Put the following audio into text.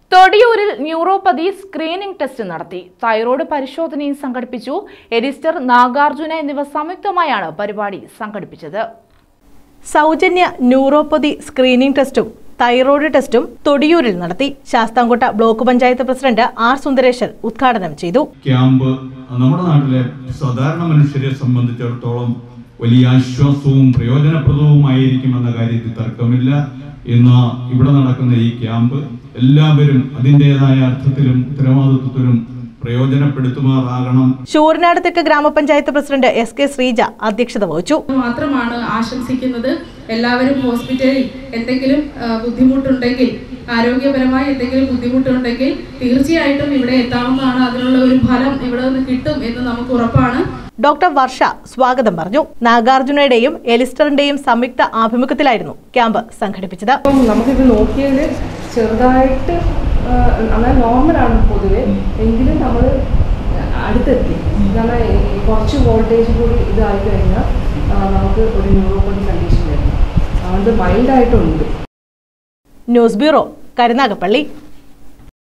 തൊടിയൂരിൽ neuropathy screening test നടത്തി. Thyroid പരിശോധനയും സംഘടിപ്പിച്ചു. എലിസ്റ്റർ, നാഗാർജുന എന്നിവ സംയുക്തമായാണ് പരിപാടി സംഘടിപ്പിച്ചത്. സൗജന്യ ന്യൂറോപ്പതി സ്ക്രീനിംഗ് ടെസ്റ്റും തൈറോയ്ഡ് ടെസ്റ്റും തൊടിയൂരിൽ നടത്തി. Sasthamkotta block panchayat president R Sundaresan ഉദ്ഘാടനം ചെയ്തു. ക്യാമ്പ് നമ്മുടെ നാട്ടിലെ സാധാരണ മനുഷ്യരെ സംബന്ധിച്ചിടത്തോളം വലിയ ആശ്വാസവും പ്രയോജനപ്രദവുമായിരിക്കുമെന്ന കാര്യത്തിൽ തർക്കമില്ല. ഇന്ന് ഇവിടെ നടക്കുന്ന ഈ ക്യാമ്പ് എല്ലാവരും അതിൻ്റെതായ അർത്ഥത്തിലും ഉത്തരവാദിത്വത്തിലും പ്രയോജനപ്പെടുത്തുമാറാകണം. ശൂരനാട് തെക്ക് ഗ്രാമപഞ്ചായത്ത് പ്രസിഡന്റ് എസ്.കെ. ശ്രീജ അധ്യക്ഷത വഹിച്ചു. മാത്രമാണ് ആശംസിക്കുന്നത്. എല്ലാവരും ഹോസ്പിറ്റലിൽ എന്തെങ്കിലും ബുദ്ധിമുട്ടുണ്ടെങ്കിൽ, ആരോഗ്യപരമായി എന്തെങ്കിലും ബുദ്ധിമുട്ടുണ്ടെങ്കിൽ തീർച്ചയായിട്ടും ഇവിടെ എത്താവുന്നതാണ്. അതിനുള്ള ഒരു ഫലം ഇവിടെ നിന്ന് കിട്ടും എന്ന് നമുക്ക് ഉറപ്പാണ്. ഡോക്ടർ വർഷ സ്വാഗതം പറഞ്ഞു. നാഗാർജുനയുടെയും എലിസ്റ്ററിന്റെയും സംയുക്ത ആഭിമുഖ്യത്തിലായിരുന്നു ക്യാമ്പ് സംഘടിപ്പിച്ചത്. നമുക്കിത് നോക്കിയാൽ ചെറുതായിട്ട് നോർമലാണ് പൊതുവെ, എങ്കിലും നമ്മൾ അടുത്തെത്തി. കാരണം കുറച്ച് വോൾട്ടേജ് കൂടി ഇതായി കഴിഞ്ഞാൽ നമുക്ക് ഒരു ന്യൂറോപ്പതി കണ്ടീഷൻ വരുന്നു. അതുകൊണ്ട് മൈൽഡായിട്ടുണ്ട്. News bureau, Karunagappally.